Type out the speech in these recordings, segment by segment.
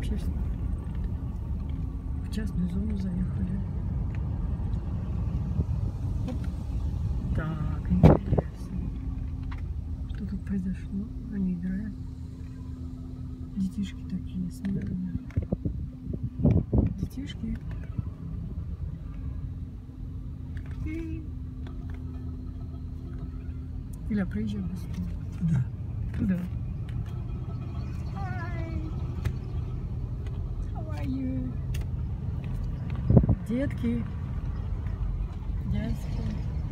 вообще в частную зону заехали. Оп. Так, интересно. Что тут произошло? Они играют. Детишки такие смешные. Детишки. Иля, проезжай быстрее. Куда? Туда. Hi. How are you? Детки. Дядьки.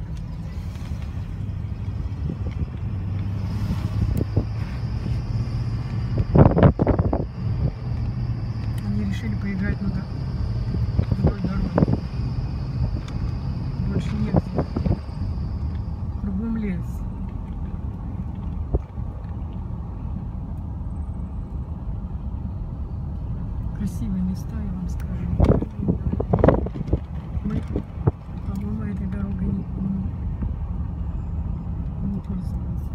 Они решили поиграть на другой дороге. Больше нельзя. Кругом лес. Красивые места, я вам скажу. Мы, по-моему, этой дорогой не пользовались.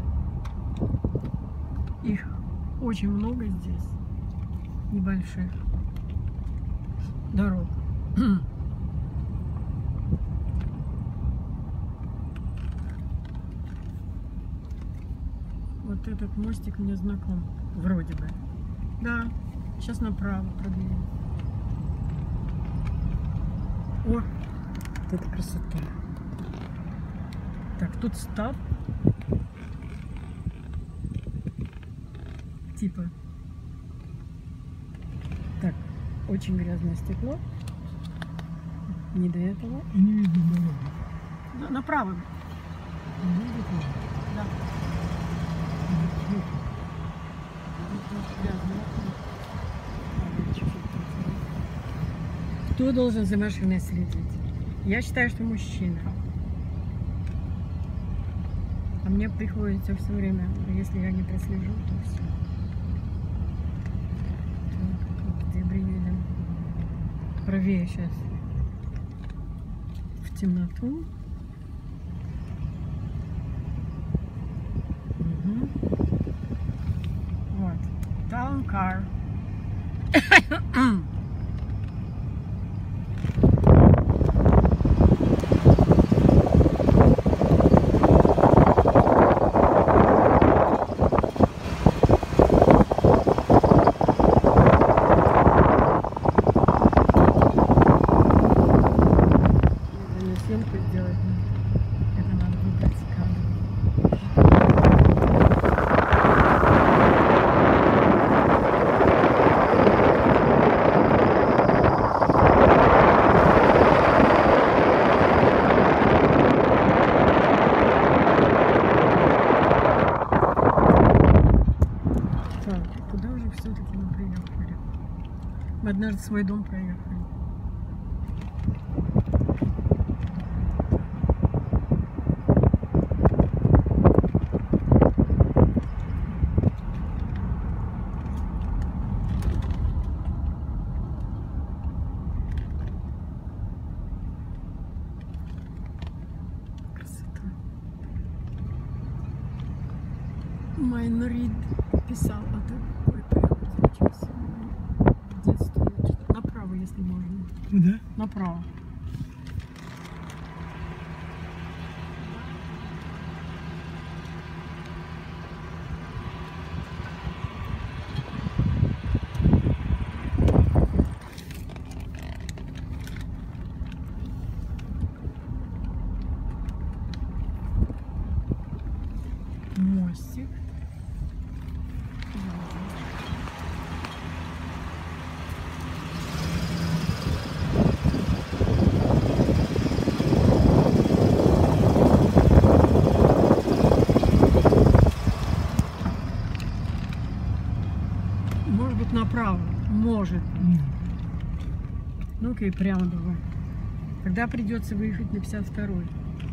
Их очень много здесь, небольших дорог. Вот этот мостик мне знаком, вроде бы. Да. Сейчас направо продвинем. О, вот это красота. Так, тут став. Типа. Так, очень грязное стекло. Не до этого. И не видно дороги. Да, направо. Не видно тоже? Да. Кто должен за машиной следить? Я считаю, что мужчина. А мне приходится все время, если я не прослежу, то все. Так, где приедем? Правее сейчас. В темноту. Угу. Вот. Town car. Съемку сделать. Это надо выбрать камеру. Так, куда уже все-таки мы приехали? Мы однажды в свой дом проехали. Майн Рид писал о такой прямо сейчас. В детстве я читала. Направо, если можно. Куда? Направо. Мостик. Может быть, направо. Может. Ну-ка и прямо давай. Тогда придется выехать на 52-й.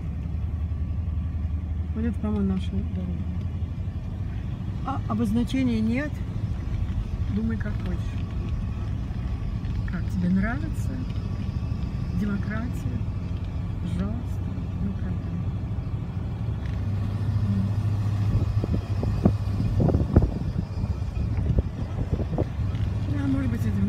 Вот это, по-моему, наша дорога. А обозначения нет. Думай, как хочешь. Как тебе нравится? Демократия? Пожалуйста. Ну, правда. Да, может быть, это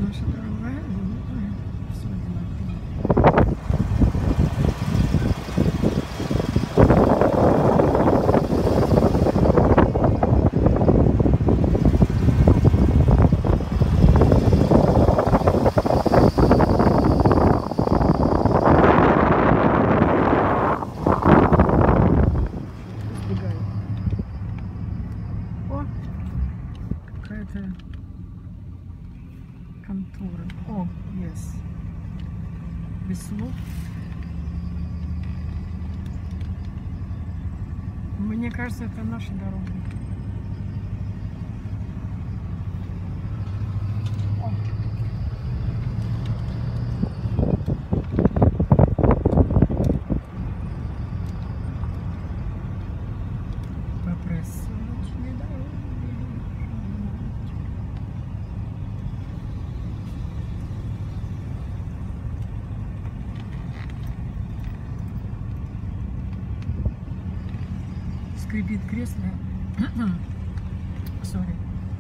какая-то контора. О, yes. Без слов. Мне кажется, это наша дорога. Скрипит кресло. Сори.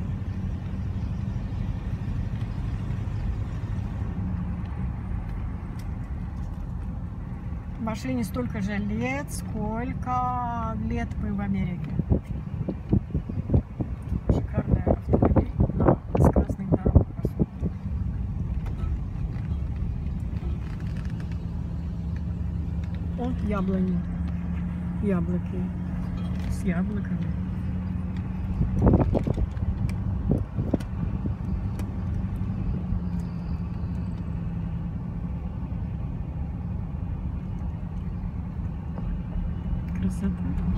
В машине столько же лет, сколько лет мы в Америке. Шикарный автомобиль на скоростных дорогах. О, яблони. Яблоки. С яблоками. Красота.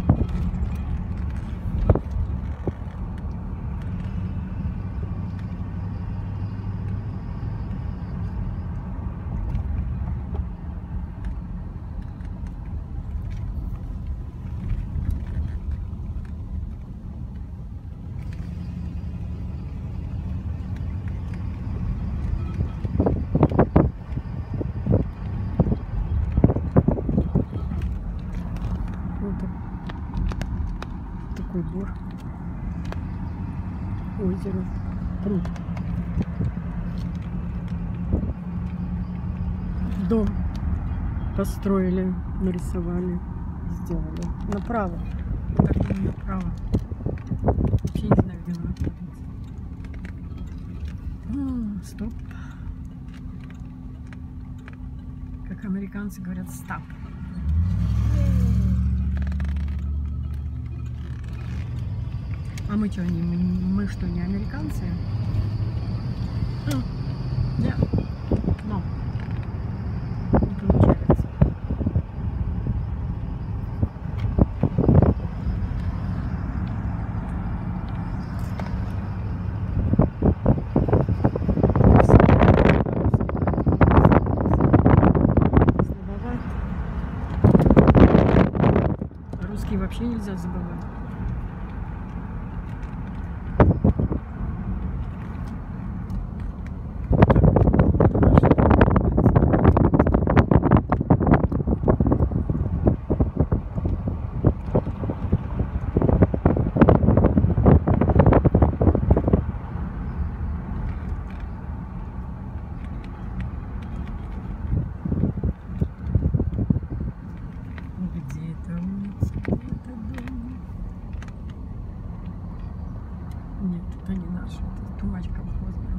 Такой бор, озеро, пруд. Дом построили, нарисовали, сделали. Направо. Так, направо. Вообще не знаю, где находится. Стоп. Как американцы говорят, стоп. А мы что, мы что, не американцы? Нет. Но. Не получается. Слабоват. Русский вообще нельзя забывать. Нет, это не наше, это тумач колхозная.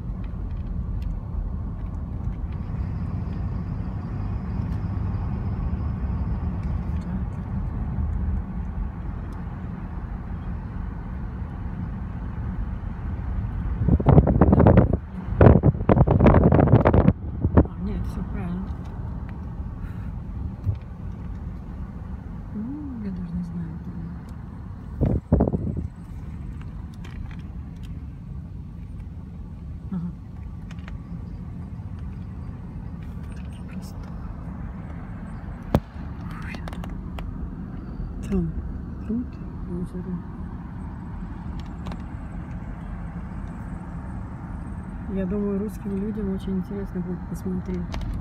Нет, все правильно. Я даже не знаю. Ага. Там пруд, озеро. Я думаю, русским людям очень интересно будет посмотреть.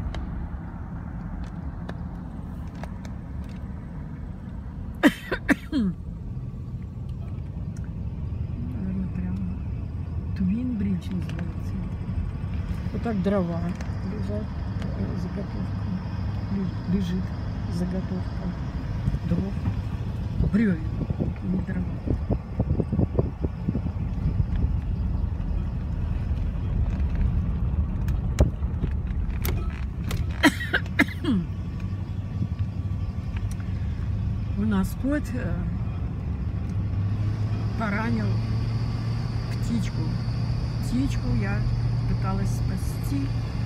Наверное, прямо Twin Bridge называется. Вот так дрова лежат, заготовка. Лежит заготовка дров. Бревен, не дрова. У нас кот поранил птичку. Птичку я пыталась спасти.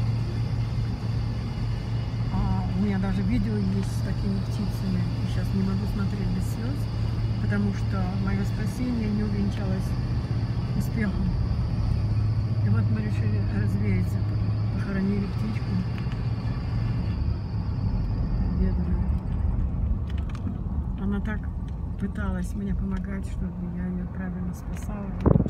У меня даже видео есть с такими птицами. И сейчас не могу смотреть без слез, потому что мое спасение не увенчалось успехом. И вот мы решили развеяться. Похоронили птичку. Бедная. Она так пыталась мне помогать, чтобы я ее правильно спасала.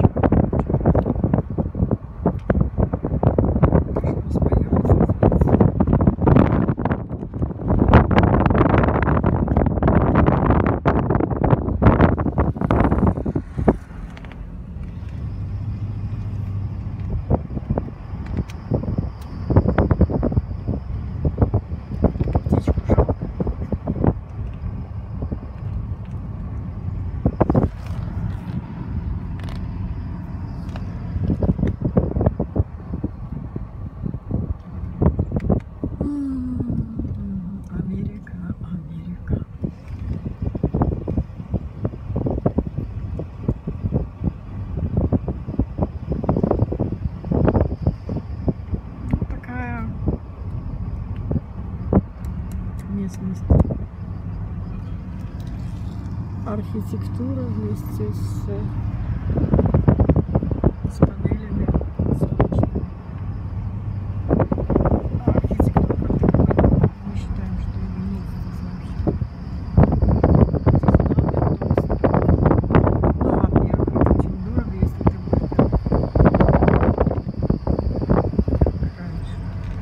Местность. Архитектура вместе с панелями солнечными. А архитектура как таковая, мы считаем, что ее нет здесь вообще. Ну, во-первых, это очень дорого, если ты будешь делать как раньше.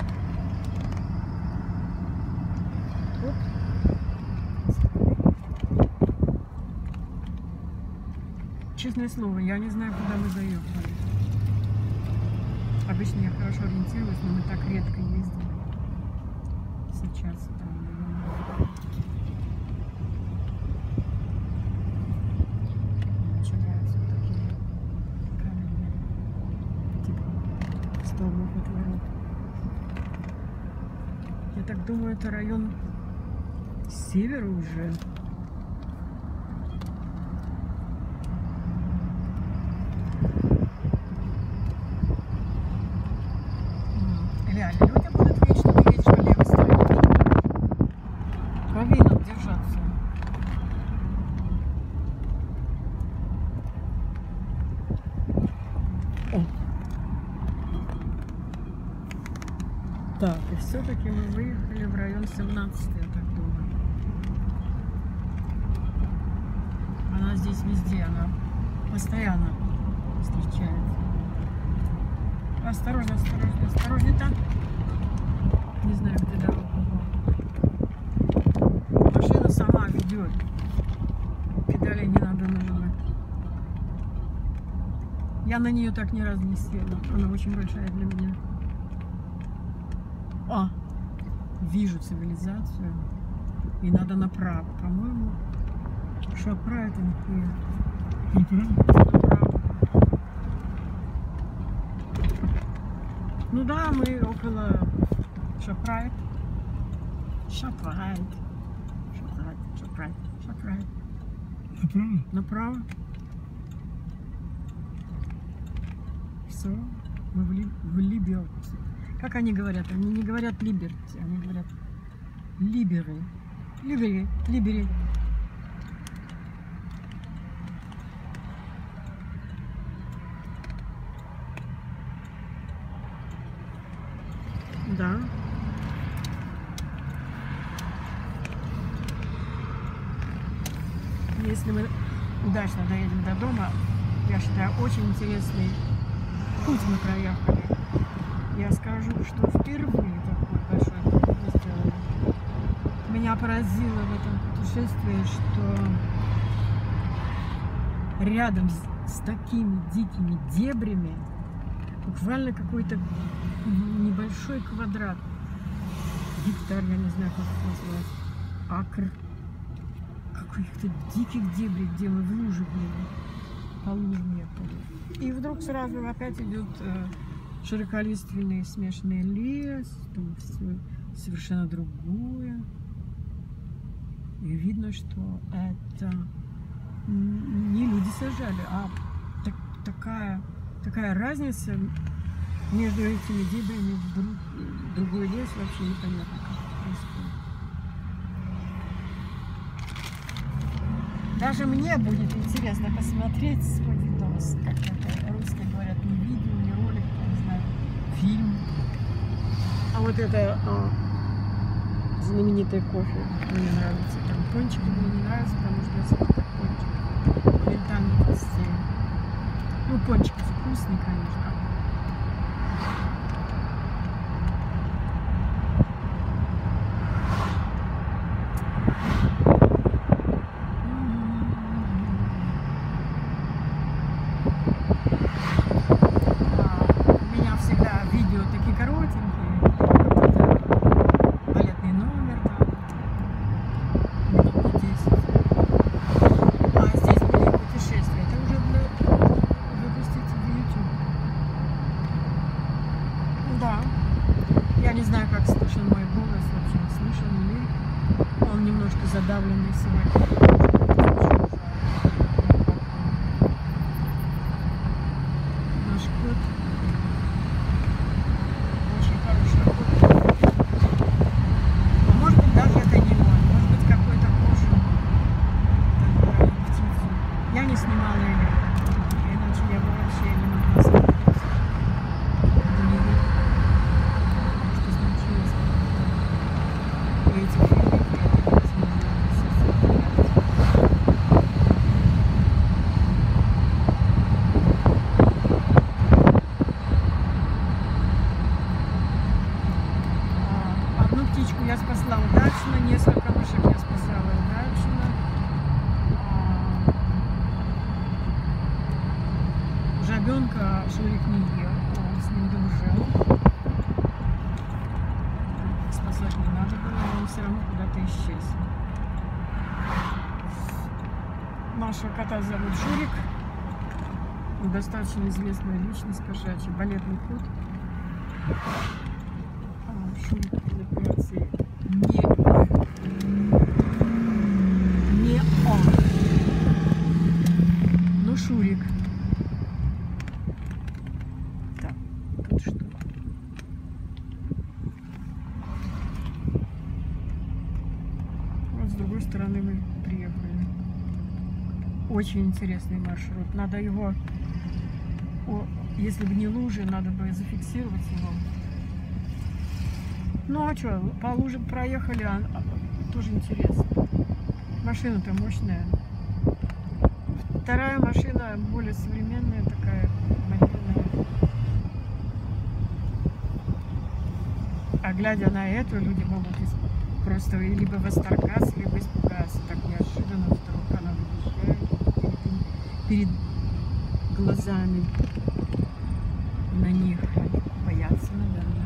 Вот. Честное слово, я не знаю, куда мы заехали. Обычно я хорошо ориентируюсь, но мы так редко ездим. Сейчас там, начинаются такие каменные, типа столбов от ворот. Я так думаю, это район с севера уже. Реально, люди будут видеть, что ты едешь по левой стороне. Правее надо держаться. О. Так, и все-таки мы выехали в район 17, я так думаю. Она здесь везде, она постоянно встречается. Осторожно, осторожно, осторожно там. Не знаю, где дорога. Машина сама ведет. Педали не надо нажимать. Я на нее так ни разу не села. Она очень большая для меня. Вижу цивилизацию. И надо направо. По-моему, Шапра это нихуя. Направо. Ну да, мы около Шапрайт. Шапрайт. Шапрайт. Шапрайт. Шапрайт. Направо? Направо. Все. Мы в Либерти. Как они говорят? Они не говорят Либерти, они говорят Либери. Либери. Либери. Да. Если мы удачно доедем до дома, я считаю, очень интересный путь мы проехали. Я скажу, что впервые такой большой путь мы сделали. Меня поразило в этом путешествии, что рядом с такими дикими дебрями буквально какой-то небольшой квадрат, гектар, я не знаю, как это назвать, акр каких-то диких дебрей, где мы в луже были, по лужам ехали. И вдруг сразу опять идет широколиственный смешанный лес, там все совершенно другое. И видно, что это не люди сажали, а такая такая разница между этими дебрями, другой лес вообще непонятно, как происходит. Даже мне будет интересно посмотреть свой видос, как это русские говорят, не видео, не ролик, не знаю, фильм. А вот это знаменитый кофе мне нравится. Там пончики мне не нравятся, потому что это как пончик. Ментальный костей. Ну, пончики вкусные, конечно. У меня всегда видео такие коротенькие. Балетный номер там. Минут на 10. А здесь были путешествия. Это уже выпустить в YouTube. Да. Я не знаю, как слышен мой голос вообще. Слышен ли? Он немножко задавленный сегодня. Наш кот. Очень хороший кот. А может быть, даже это не он. Может быть, какой-то кошек. Такая птица. Я не снимала ее. Иначе я бы вообще не могла смотреть. Что случилось? И эти фильмы, одну птичку я спасла удачно, несколько мышек я спасала удачно. Жабенка Шурик не ел, он с ним дружил. Спасать не надо было, но он все равно куда-то исчез. Нашего кота зовут Шурик. Достаточно известная личность кошачья, балетный кот. Шурик из операции не он. Но Шурик. Так, тут что? Вот с другой стороны мы приехали. Очень интересный маршрут. Надо его, если бы не лужи, надо бы зафиксировать его. Ну а что, по луже проехали, тоже интересно. Машина-то мощная. Вторая машина более современная, такая модерная. А глядя на эту, люди могут просто либо восторгаться, либо испугаться. Так неожиданно вдруг она выезжает перед глазами на них. Боятся, наверное.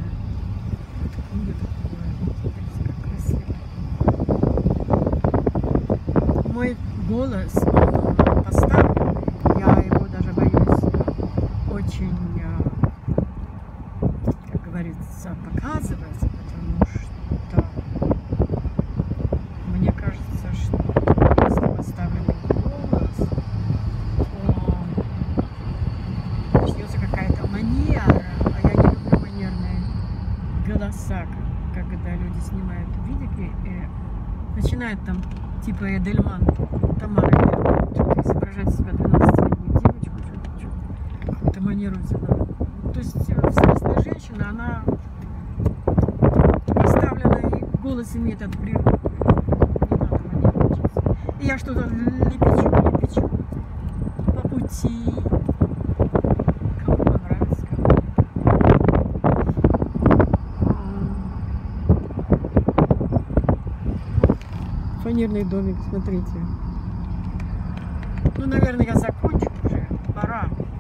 Мой голос поставлен, я его даже боюсь очень, как говорится, показывать, потому что мне кажется, что если поставленный голос, то начнется какая-то манера, а я не люблю манерные голоса, когда люди снимают видики и начинают там типа Эдельман, Тамара Эдельман, что-то изображать себя 12-летнюю девочку, какую-то манеру взяла. То есть взрослая женщина, она поставлена, и голос имеет от природы. Не надо манеру учиться. И я что-то лепечу по пути. Кому понравится, кому нет. Фанерный домик, смотрите. Ну, наверное, я закончу уже. Пора.